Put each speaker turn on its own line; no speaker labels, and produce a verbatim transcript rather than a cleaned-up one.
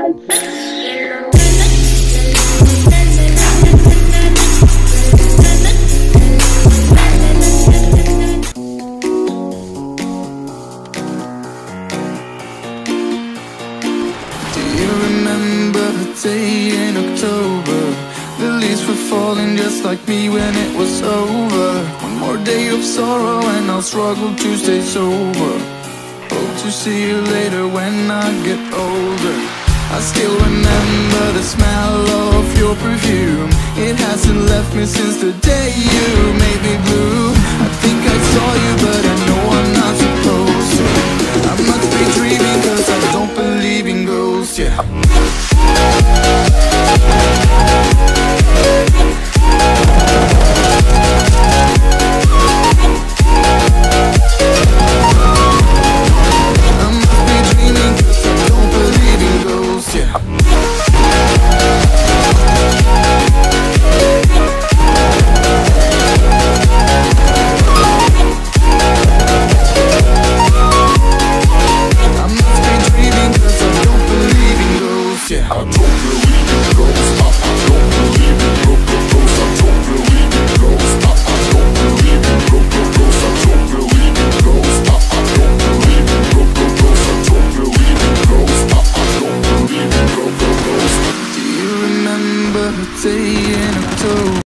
Day in October, the leaves were falling just like me when it was over. One more day of sorrow and I'll struggle to stay sober. Hope to see you later when I get older. I still remember the smell of your perfume. It hasn't left me since the day you made me blue. I think I saw you but I know I'm not supposed to. I must be dreaming cause I don't believe in ghosts, yeah. Day in October.